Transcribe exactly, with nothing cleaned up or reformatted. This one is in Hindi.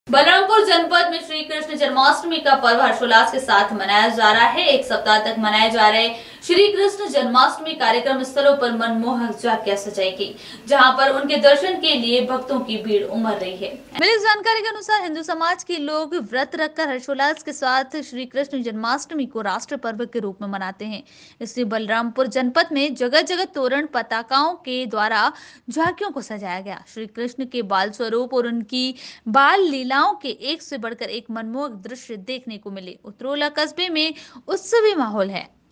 बलरामपुर जनपद में श्री कृष्ण जन्माष्टमी का पर्व हर्षोल्लास के साथ मनाया जा रहा है। एक सप्ताह तक मनाए जा रहे श्री कृष्ण जन्माष्टमी कार्यक्रम स्थलों पर मनमोहक झांकियां सजाई गई, जहां पर उनके दर्शन के लिए भक्तों की भीड़ उमड़ रही है। मिली जानकारी के अनुसार हिंदू समाज के लोग व्रत रखकर हर्षोल्लास के साथ श्री कृष्ण जन्माष्टमी को राष्ट्र पर्व के रूप में मनाते हैं। इसलिए बलरामपुर जनपद में जगह जगह तोरण पताकाओं के द्वारा झांकियों को सजाया गया। श्री कृष्ण के बाल स्वरूप और उनकी बाल लीला के एक से बढ़कर एक मनमोहक दृश्य देखने को मिले। उतरोला कस्बे में उत्सवी माहौल है।